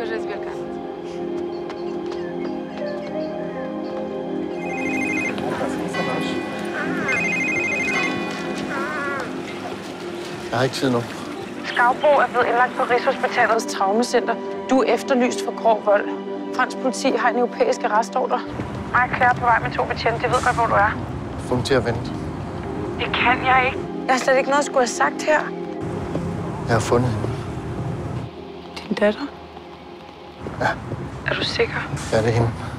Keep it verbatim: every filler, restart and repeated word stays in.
Скажи велика. Jeg har ikke tid nu. Skavbro er blevet indlagt på Rigshospitalets traumacenter. Du er efterlyst for grov vold. Fransk politi har en europæisk arrestordre. Mig og Claire på vej med to betjente. De ved godt, hvor du er. Få dem til at vente. Det kan jeg ikke. Jeg har slet ikke noget at skulle have sagt her. Jeg har fundet hende. Din datter? Ja. Er du sikker? Ja, det er hende.